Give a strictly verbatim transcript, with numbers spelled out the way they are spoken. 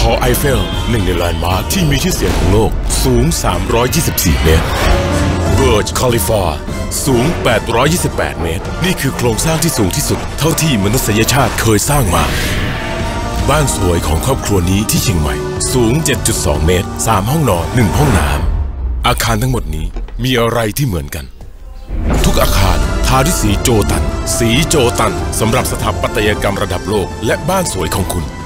อไอเฟลหนึ่งในแลนด์มาร์คที่มีชื่อเสียงของโลกสูงสามร้อยยี่สิบสี่เมตรเบิร์จคาลิฟอร์สูงแปดร้อยยี่สิบแปดเมตรนี่คือโครงสร้างที่สูงที่สุดเท่าที่มนุษยชาติเคยสร้างมาบ้านสวยของครอบครัวนี้ที่เชียงใหม่สูง เจ็ดจุดสอง เมตรสามห้องนอนหนึ่งห้องน้ำอาคารทั้งหมดนี้มีอะไรที่เหมือนกันทุกอาคารทาด้วยสีโจตันสีโจตันสำหรับสถาปัตยกรรมระดับโลกและบ้านสวยของคุณ